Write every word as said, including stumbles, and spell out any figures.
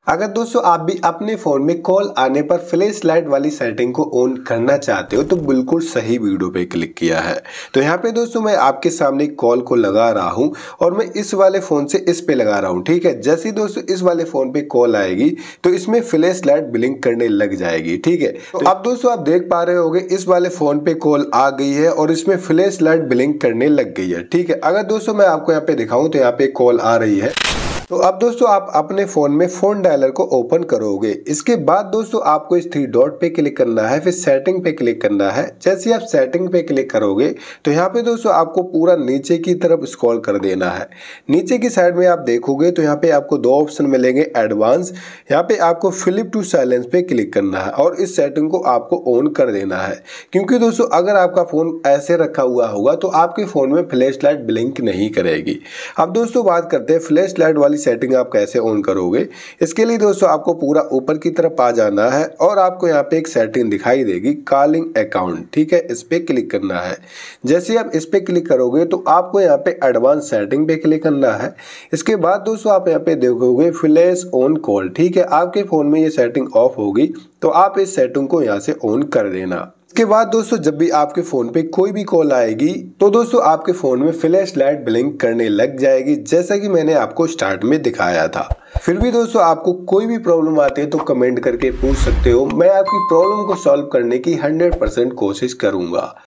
अगर दोस्तों आप भी अपने फोन में कॉल आने पर फ्लैश लाइट वाली सेटिंग को ऑन करना चाहते हो तो बिल्कुल सही वीडियो पे क्लिक किया है। तो यहाँ पे दोस्तों मैं आपके सामने कॉल को लगा रहा हूँ और मैं इस वाले फोन से इस पे लगा रहा हूँ। ठीक है, जैसे ही दोस्तों इस वाले फोन पे कॉल आएगी तो इसमें फ्लैश लाइट ब्लिंक करने लग जाएगी। ठीक है, तो अब दोस्तों आप देख पा रहे होगे इस वाले फोन पे कॉल आ गई है और इसमें फ्लैश लाइट ब्लिंक करने लग गई है। ठीक है, अगर दोस्तों मैं आपको यहाँ पे दिखाऊं तो यहाँ पे कॉल आ रही है। तो अब दोस्तों आप अपने फोन में फोन डायलर को ओपन करोगे। इसके बाद दोस्तों आपको इस थ्री डॉट पे क्लिक करना है, फिर सेटिंग पे क्लिक करना है। जैसे आप सेटिंग पे क्लिक करोगे तो यहाँ पे दोस्तों आपको पूरा नीचे की तरफ स्क्रॉल कर देना है। नीचे की साइड में आप देखोगे तो यहाँ पे आपको दो ऑप्शन मिलेंगे, एडवांस, यहाँ पे आपको फ्लिप टू साइलेंस पे क्लिक करना है और इस सेटिंग को आपको ऑन कर देना है। क्योंकि दोस्तों अगर आपका फोन ऐसे रखा हुआ होगा तो आपके फोन में फ्लैश लाइट ब्लिंक नहीं करेगी। अब दोस्तों बात करते हैं फ्लैश लाइट वाली सेटिंग आप कैसे ऑन करोगे। इसके लिए दोस्तों आपको पूरा ऊपर की तरफ आ जाना है और आपको यहाँ पे एक सेटिंग दिखाई देगी, कॉलिंग अकाउंट। ठीक है, इस पे क्लिक करना है। जैसे आप इस पे क्लिक करोगे तो आपको यहाँ पे एडवांस सेटिंग पे क्लिक करना है। इसके बाद दोस्तों आप यहाँ पे देखोगे फ्लैश ऑन कॉल। ठीक है, आपके फोन में ये सेटिंग ऑफ होगी तो आप इस सेटिंग को यहाँ से ऑन कर देना। इसके बाद दोस्तों जब भी आपके फोन पे कोई भी कॉल आएगी तो दोस्तों आपके फोन में फ्लैश लाइट ब्लिंक करने लग जाएगी, जैसा कि मैंने आपको स्टार्ट में दिखाया था। फिर भी दोस्तों आपको कोई भी प्रॉब्लम आती है तो कमेंट करके पूछ सकते हो, मैं आपकी प्रॉब्लम को सॉल्व करने की हंड्रेड परसेंट कोशिश करूंगा।